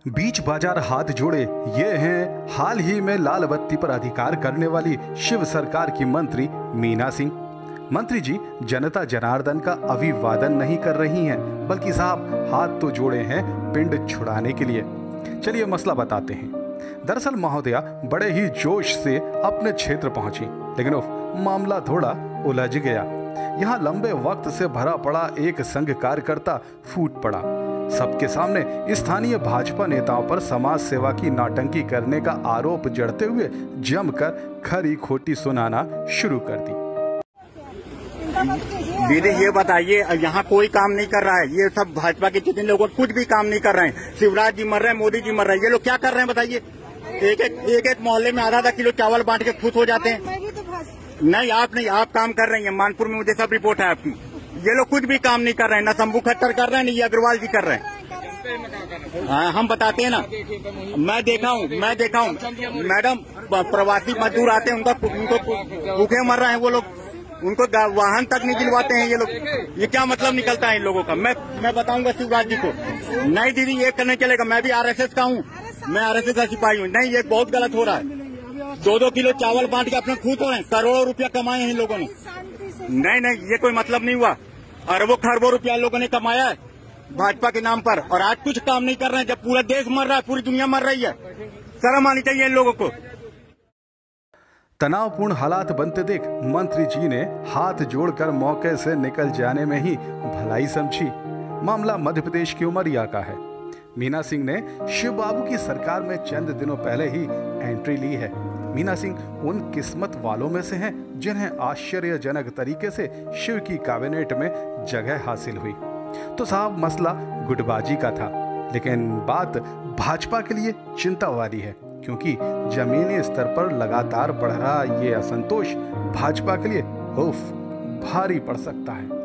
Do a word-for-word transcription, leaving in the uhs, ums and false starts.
बीच बाजार हाथ जोड़े ये हैं हाल ही में लाल बत्ती पर अधिकार करने वाली शिव सरकार की मंत्री मीना सिंह। मंत्री जी जनता जनार्दन का अभिवादन नहीं कर रही हैं, बल्कि साहब हाथ तो जोड़े हैं पिंड छुड़ाने के लिए। चलिए मसला बताते हैं। दरअसल महोदया बड़े ही जोश से अपने क्षेत्र पहुंची, लेकिन उफ, मामला थोड़ा उलझ गया। यहाँ लंबे वक्त से भरा पड़ा एक संघ कार्यकर्ता फूट पड़ा। सबके सामने स्थानीय भाजपा नेताओं पर समाज सेवा की नौटंकी करने का आरोप जड़ते हुए जमकर खरी खोटी सुनाना शुरू कर दी। दीदी ये बताइए, यहाँ कोई काम नहीं कर रहा है। ये सब भाजपा के जितने लोग कुछ भी काम नहीं कर रहे हैं। शिवराज जी मर रहे हैं, मोदी जी मर रहे हैं, ये लोग क्या कर रहे हैं बताइए। एक एक एक एक मोहल्ले में आधा आधा किलो चावल बांट के खुश हो जाते हैं। नहीं आप नहीं, आप काम कर रही हैं। मानपुर में मुझे सब रिपोर्ट है आपकी। ये लोग कुछ भी काम नहीं कर रहे हैं, ना शंभू खट्टर कर रहे हैं, नहीं ये अग्रवाल जी कर रहे हैं। हाँ हम बताते हैं ना, मैं देखा हूँ मैं देखा हूँ मैडम, प्रवासी मजदूर आते हैं, उनका उनको भूखे मर रहे हैं वो लोग, उनको वाहन तक नहीं दिलवाते हैं ये लोग। ये क्या मतलब निकलता है इन लोगों का। मैं मैं बताऊंगा शिवराज जी को। नहीं दीदी ये करने चलेगा, मैं भी आरएसएस का हूँ, मैं आरएसएस का सिपाही हूँ। नहीं ये बहुत गलत हो रहा है। दो दो किलो चावल बांट के अपने खुश हो रहे हैं। करोड़ों रुपया कमाए हैं इन लोगों ने। नहीं नहीं ये कोई मतलब नहीं हुआ। अरबों खरबों रुपया लोगों ने कमाया है भाजपा के नाम पर, और आज कुछ काम नहीं कर रहे हैं जब पूरा देश मर रहा है, पूरी दुनिया मर रही है। शर्म आनी चाहिए इन लोगों को। तनावपूर्ण हालात बनते देख मंत्री जी ने हाथ जोड़कर मौके से निकल जाने में ही भलाई समझी। मामला मध्य प्रदेश की उमरिया का है। मीना सिंह ने शिव बाबू की सरकार में चंद दिनों पहले ही एंट्री ली है। मीना सिंह उन किस्मत वालों में से हैं जिन्हें आश्चर्यजनक तरीके से शिव की कैबिनेट में जगह हासिल हुई। तो साहब मसला गुटबाजी का था, लेकिन बात भाजपा के लिए चिंता वाली है, क्योंकि जमीनी स्तर पर लगातार बढ़ रहा ये असंतोष भाजपा के लिए उफ भारी पड़ सकता है।